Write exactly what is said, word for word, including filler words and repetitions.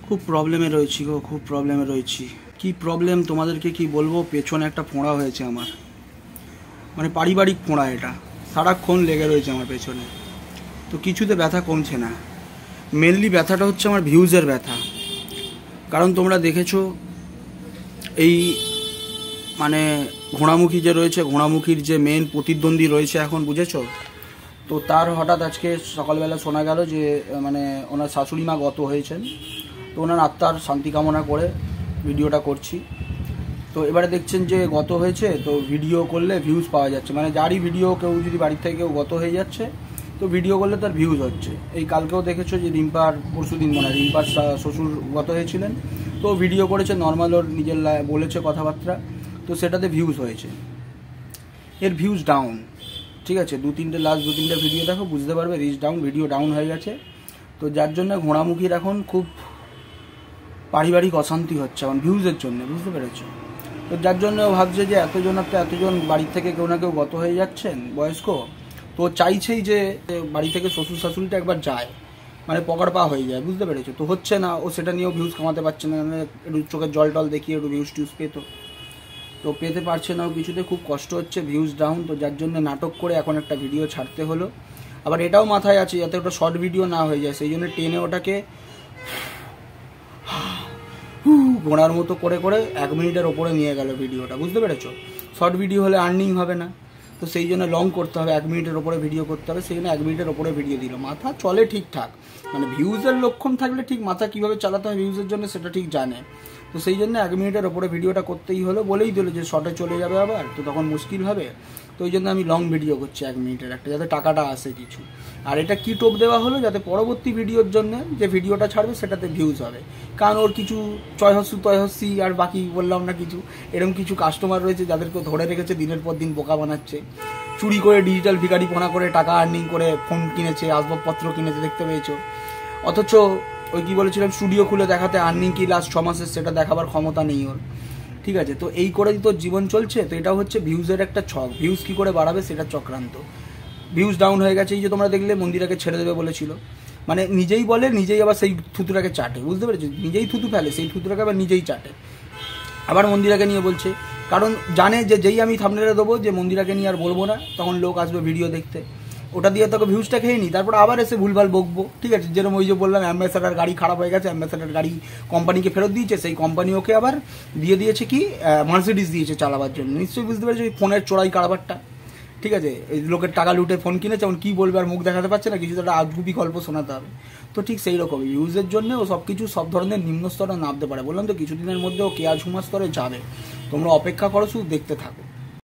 খুব প্রবলেমে রয়েছি গো, খুব প্রবলেমে রয়েছি। কি প্রবলেম তোমাদেরকে কি বলবো। পেছনে একটা ফোঁড়া হয়েছে আমার, মানে পারিবারিক ফোঁড়া। এটা সারাক্ষণ লেগে রয়েছে আমার পেছনে, তো কিছুতে ব্যথা কমছে না। মেনলি ব্যথাটা হচ্ছে আমার ভিউজের ব্যথা। কারণ তোমরা দেখেছো এই মানে ঘোড়ামুখী যে রয়েছে, ঘোড়ামুখীর যে মেন প্রতিদ্বন্দ্বী রয়েছে এখন, বুঝেছো তো। তার হঠাৎ আজকে সকালবেলা শোনা গেল যে মানে ওনার শাশুড়ি মা গত হয়েছেন। তো ওনার আত্মার শান্তি কামনা করে ভিডিওটা করছি। তো এবারে দেখছেন যে গত হয়েছে, তো ভিডিও করলে ভিউজ পাওয়া যাচ্ছে। মানে যারই ভিডিও, কেউ যদি বাড়ির থেকে কেউ গত হয়ে যাচ্ছে তো ভিডিও করলে তার ভিউজ হচ্ছে। এই কালকেও দেখেছো যে রিম্পার, পরশু দিন মনে হয় রিম্পার শ্বশুর গত হয়েছিলেন, তো ভিডিও করেছে নর্মাল, ওর নিজের বলেছে কথাবার্তা, তো সেটাতে ভিউজ হয়েছে। এর ভিউজ ডাউন, ঠিক আছে। দু তিনটে লাস্ট দু তিনটে ভিডিও দেখো, বুঝতে পারবে রিচ ডাউন, ভিডিও ডাউন হয়ে গেছে। তো যার জন্য ঘোড়ামুখীর এখন খুব পারিবারিক অশান্তি হচ্ছে এখন ভিউজের জন্য, বুঝতে পেরেছো। তো যার জন্য ভাবছে যে এতজন একটা এতজন বাড়ির থেকে কেউ না কেউ গত হয়ে যাচ্ছেন বয়স্ক, তো চাইছেই যে বাড়ি থেকে শ্বশুর শাশুড়িটা একবার যায়, মানে পকার পা হয়ে যায়, বুঝতে পেরেছো। তো হচ্ছে না, ও সেটা নিয়েও ভিউজ কামাতে পারছে না, মানে একটু চোখের জল টল দেখিয়ে একটু ভিউজ টিউজ পেত, তো পেতে পারছে না, ও কিছুতে খুব কষ্ট হচ্ছে, ভিউজ ডাউন। তো যার জন্য নাটক করে এখন একটা ভিডিও ছাড়তে হলো। আবার এটাও মাথায় আছে যাতে ওটা শর্ট ভিডিও না হয়ে যায়, সেই জন্য টেনে ওটাকে ঘোড়ার মতো করে করে এক মিনিটের ওপরে নিয়ে গেল ভিডিওটা, বুঝতে পেরেছো। শর্ট ভিডিও হলে আর্নিং হবে না, তো সেই জন্য লং করতে হবে, এক মিনিটের ওপরে ভিডিও করতে হবে, সেই জন্য এক মিনিটের ওপরে ভিডিও দিল। মাথা চলে ঠিকঠাক, মানে ভিউজের লক্ষণ থাকলে ঠিক মাথা কীভাবে চালাতে হয় ভিউজের জন্য সেটা ঠিক জানে। তো সেই জন্য এক মিনিটের ওপরে ভিডিওটা করতেই হলো, বলেই দিল যে শর্টে চলে যাবে আবার, তো তখন মুশকিল হবে। তো ওই জন্য আমি লং ভিডিও করছি এক মিনিটের একটা, যাতে টাকাটা আসে কিছু। আর এটা কি টোপ দেওয়া হলো, যাতে পরবর্তী ভিডিওর জন্য যে ভিডিওটা ছাড়বে সেটাতে ভিউজ হবে। কারণ ওর কিছু চয়হস্যু তয়হস্যি আর বাকি বললাম না কিছু, এরকম কিছু কাস্টমার রয়েছে যাদেরকে ধরে রেখেছে, দিনের পর দিন বোকা বানাচ্ছে। চুরি করে ডিজিটাল ভিখারিপনা করে টাকা আর্নিং করে ফোন কিনেছে, আসবাবপত্র কিনেছে, দেখতে পেয়েছো। অথচ ওই কি বলেছিলাম, স্টুডিও খুলে দেখাতে আর্নিং কি লাস্ট ছ মাসের, সেটা দেখাবার ক্ষমতা নেই ওর, ঠিক আছে। তো এই করেই তোর জীবন চলছে। তো এটা হচ্ছে ভিউজের একটা ছক, ভিউজ কী করে বাড়াবে সেটা চক্রান্ত। ভিউজ ডাউন হয়ে গেছে, এই যে তোমরা দেখলে মন্দিরাকে ছেড়ে দেবে বলেছিল, মানে নিজেই বলে নিজেই আবার সেই থুতুটাকে চাটে, বুঝতে পেরেছো। নিজেই থুতু ফেলে, সেই থুতুটাকে আবার নিজেই চাটে, আবার মন্দিরাকে নিয়ে বলছে। কারণ জানে যে যেই আমি থাম্বনেলে দেবো যে মন্দিরাকে নিয়ে আর বলবো না, তখন লোক আসবে ভিডিও দেখতে, ওটা দিয়ে তোকে ভিউজটা খেয়ে নিই, তারপর আবার এসে ভুলভাল বকবো, ঠিক আছে। যেরকম ওই যে বললাম অ্যাম্বাসেডার গাড়ি খারাপ হয়ে গেছে, অ্যাম্বাসেডার গাড়ি কোম্পানিকে ফেরত দিয়েছে, সেই কোম্পানি ওকে আবার দিয়ে দিয়েছে কি মার্সিডিজ দিয়েছে চালাবার জন্য। নিশ্চয়ই বুঝতে পেরেছো ওই ফোনের চোরাই কারবারটা, ঠিক আছে। এই লোকের টাকা লুটে ফোন কিনেছে, এখন কী বলবে, আর মুখ দেখাতে পারছে না, কিছু তো একটা আজগুবি গল্প শোনাতে হবে। তো ঠিক সেই রকম ইউজের জন্য ও সব কিছু সব ধরনের নিম্ন স্তরে নামতে পারে। বললাম তো কিছুদিনের মধ্যে ও কেয়া ঝুমা স্তরে যাবে, তোমরা অপেক্ষা করো, শুধু দেখতে থাকো।